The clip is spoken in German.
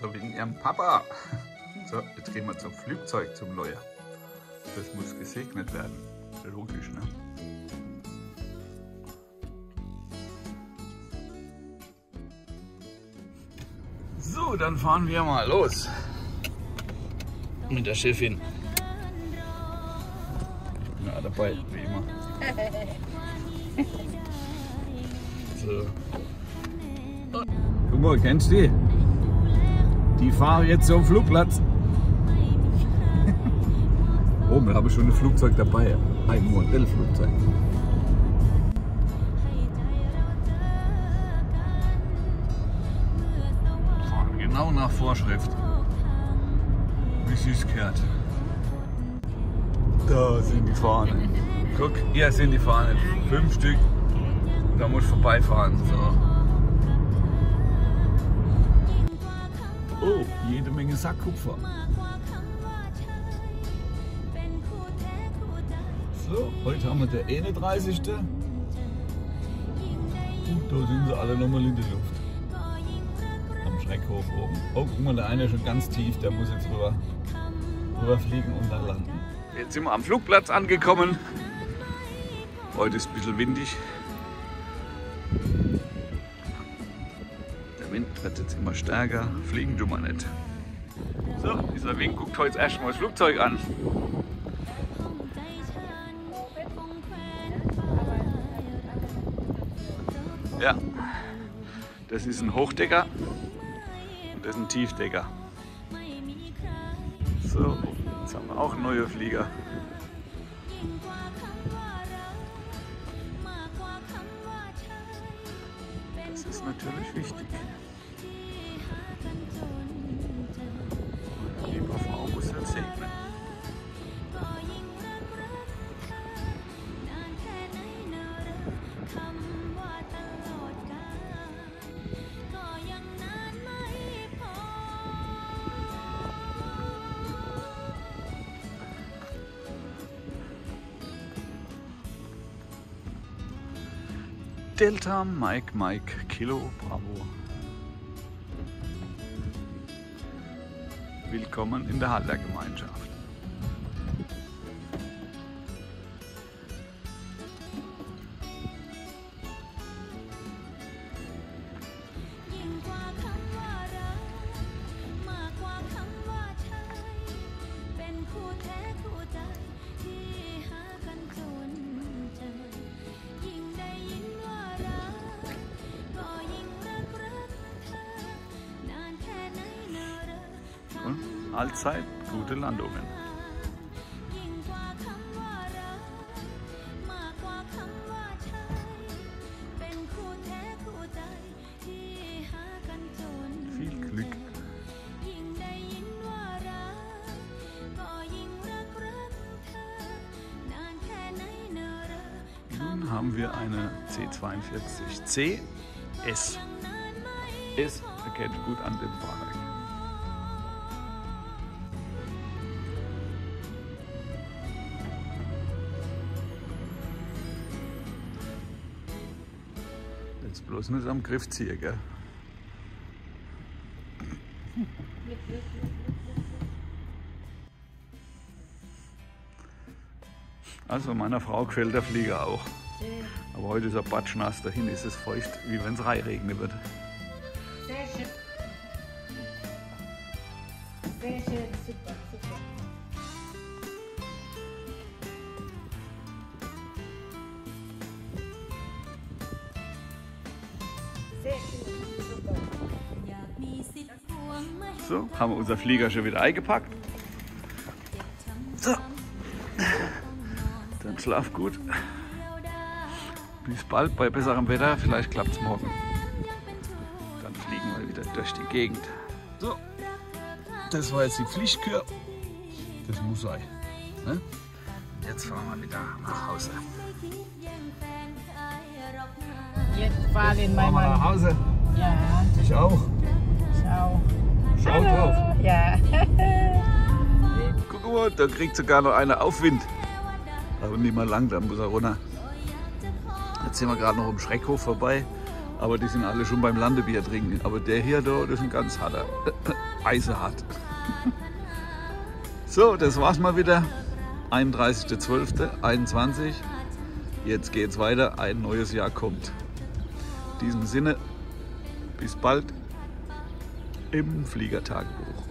So wegen ihrem Papa. So, jetzt gehen wir zum Flugzeug, zum Neuen. Das muss gesegnet werden. Logisch, ne? So, dann fahren wir mal los. Mit der Chefin. Ja, dabei, wie immer. So. Guck mal, kennst du die? Die fahren jetzt zum Flugplatz. Oh, wir haben schon ein Flugzeug dabei. Ein Modellflugzeug. Fahren genau nach Vorschrift. Wie süß gehört. Da sind die Fahnen. Guck, hier sind die Fahnen. 5 Stück. Da muss ich vorbeifahren. So. Oh, jede Menge Sackkupfer. So, heute haben wir den 31. Und da sind sie alle nochmal in der Luft. Am Schreckhof oben. Oh, guck mal, der eine ist schon ganz tief, der muss jetzt rüber fliegen und dann landen. Jetzt sind wir am Flugplatz angekommen. Heute ist ein bisschen windig. Der Wind wird jetzt immer stärker. Fliegen tun wir nicht. So, dieser Wind guckt heute erstmal das Flugzeug an. Ja, das ist ein Hochdecker und das ist ein Tiefdecker. So, jetzt haben wir auch neue Flieger. Das ist natürlich wichtig. Die liebe Frau muss jetzt segnen. Delta Mike Kilo Bravo. Willkommen in der Haltergemeinschaft. Und allzeit gute Landungen. Viel Glück. Nun haben wir eine C42C S. S erkennt gut an dem Fahrzeug. Jetzt bloß nicht am Griff ziehen, gell? Also meiner Frau gefällt der Flieger auch. Aber heute ist er batschnass, dahin ist es feucht, wie wenn es regnen wird. Sehr schön. Sehr schön, super, super. Sehr schön, super. So, haben wir unser Flieger schon wieder eingepackt. So, dann schlaf gut. Bis bald bei besserem Wetter, vielleicht klappt es morgen. Dann fliegen wir wieder durch die Gegend. So, das war jetzt die Pflichtkür. Das muss sein. Ne? Jetzt fahren wir wieder nach Hause. Jetzt fahren wir Fahren wir nach Hause. Ja, Ich auch. ciao. Schau drauf. Ja. Guck mal, da kriegt sogar noch einer Aufwind. Aber nicht mal lang, dann muss er runter. Jetzt sind wir gerade noch im Schreckhof vorbei. Aber die sind alle schon beim Landebier trinken. Aber der hier, da, das ist ein ganz harter. Eisehart. So, das war's mal wieder. 31.12.21. Jetzt geht's weiter. Ein neues Jahr kommt. In diesem Sinne, bis bald im Fliegertagebuch.